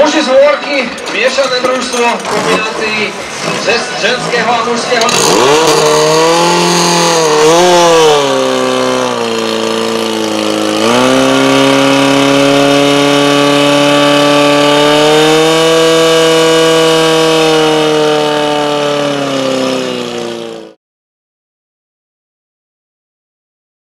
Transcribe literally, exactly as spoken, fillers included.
Muži z Hôrky, miešané družstvo v kombinácii ženského a mužského.